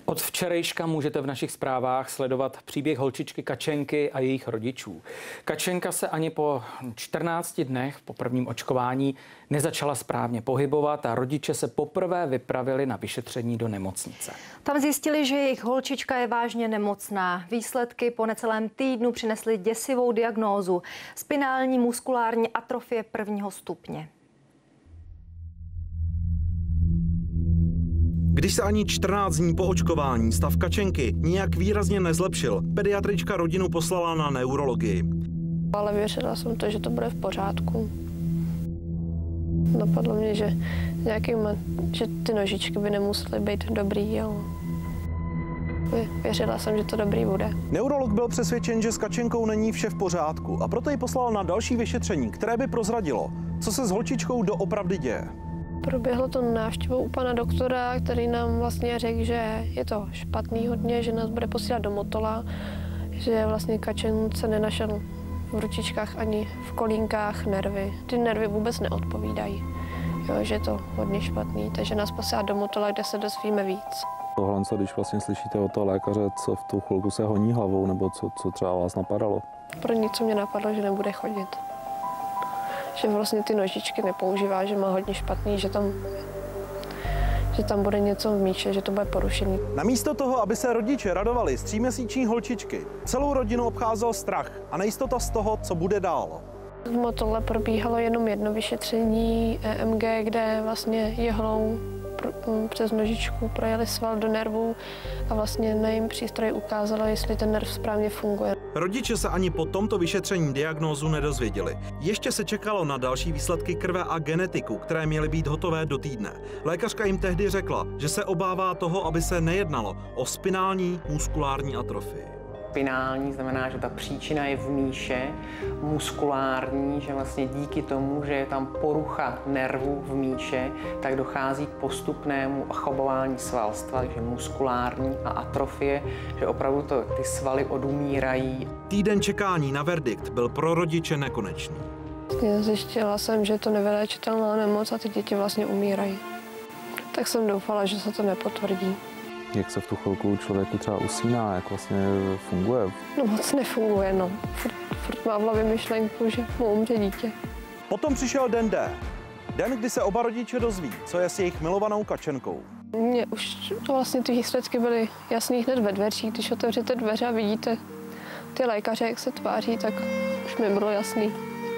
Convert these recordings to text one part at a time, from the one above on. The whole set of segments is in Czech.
Od včerejška můžete v našich zprávách sledovat příběh holčičky Kačenky a jejich rodičů. Kačenka se ani po 14 dnech po prvním očkování nezačala správně pohybovat a rodiče se poprvé vypravili na vyšetření do nemocnice. Tam zjistili, že jejich holčička je vážně nemocná. Výsledky po necelém týdnu přinesly děsivou diagnózu: spinální muskulární atrofie 1. stupně. Když se ani 14 dní po očkování stav Kačenky nijak výrazně nezlepšil, pediatrička rodinu poslala na neurologii. Ale věřila jsem to, že to bude v pořádku. Napadlo mě, že ty nožičky by nemusely být dobrý. Věřila jsem, že to dobrý bude. Neurolog byl přesvědčen, že s Kačenkou není vše v pořádku a proto ji poslal na další vyšetření, které by prozradilo, co se s holčičkou doopravdy děje. Proběhlo to návštěvou u pana doktora, který nám vlastně řekl, že je to špatný hodně, že nás bude posílat do Motola, že vlastně Kačence nenašel v ručičkách ani v kolínkách nervy. Ty nervy vůbec neodpovídají, že je to hodně špatný, takže nás posílá do Motola, kde se dozvíme víc. Tohle, když vlastně slyšíte od toho lékaře, co v tu chvilku se honí hlavou, nebo co třeba vás napadalo? Pro něco mě napadlo, že nebude chodit. Že vlastně ty nožičky nepoužívá, že má hodně špatný, že tam bude něco v míše, že to bude porušený. Namísto toho, aby se rodiče radovali z 3měsíční holčičky, celou rodinu obcházel strach a nejistota z toho, co bude dál. V Motole probíhalo jenom jedno vyšetření EMG, kde vlastně jehlou přes nožičku projeli sval do nervů a vlastně na jejím přístroji ukázalo, jestli ten nerv správně funguje. Rodiče se ani po tomto vyšetření diagnózu nedozvěděli. Ještě se čekalo na další výsledky krve a genetiku, které měly být hotové do týdne. Lékařka jim tehdy řekla, že se obává toho, aby se nejednalo o spinální muskulární atrofii. Spinální znamená, že ta příčina je v míše, muskulární, že vlastně díky tomu, že je tam porucha nervů v míše, tak dochází k postupnému chabování svalstva, takže muskulární a atrofie, že opravdu ty svaly odumírají. Týden čekání na verdikt byl pro rodiče nekonečný. Zjistila jsem, že je to nevyléčitelná nemoc a ty děti vlastně umírají. Tak jsem doufala, že se to nepotvrdí. Jak se v tu chvilku člověku třeba usíná, jak vlastně funguje? No moc nefunguje, no. Furt má v hlavě myšlenku, že mu umře dítě. Potom přišel den D. Den, kdy se oba rodiče dozví, co je s jejich milovanou Kačenkou. Mně už to vlastně ty výsledky byly jasný hned ve dveřích. Když otevřete dveře a vidíte ty lékaře, jak se tváří, tak už mi bylo jasný,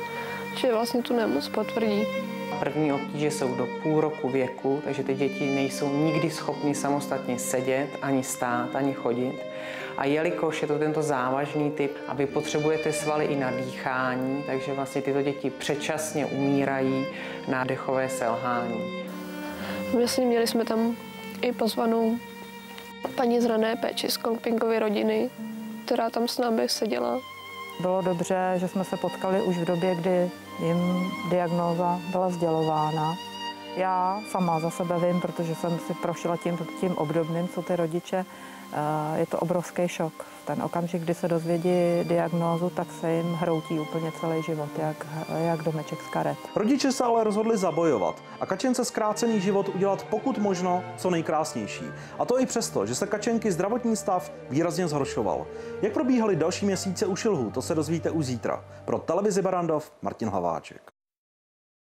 že vlastně tu nemoc potvrdí. První obtíže jsou do půl roku věku, takže ty děti nejsou nikdy schopny samostatně sedět, ani stát, ani chodit. A jelikož je to tento závažný typ a vy potřebujete svaly i na dýchání, takže vlastně tyto děti předčasně umírají na dechové selhání. Vlastně měli jsme tam i pozvanou paní z rané péči z Kolpinkovy rodiny, která tam s námi seděla. Bylo dobře, že jsme se potkali už v době, kdy jim diagnóza byla sdělována. Já sama za sebe vím, protože jsem si prošla tím obdobným, co ty rodiče. Je to obrovský šok. V ten okamžik, kdy se dozvědí diagnózu, tak se jim hroutí úplně celý život, jak domeček z karet. Rodiče se ale rozhodli zabojovat a Kačence zkrácený život udělat pokud možno co nejkrásnější. A to i přesto, že se Kačenky zdravotní stav výrazně zhoršoval. Jak probíhaly další měsíce u šilhů, to se dozvíte už zítra. Pro televizi Barrandov Martin Hlaváček.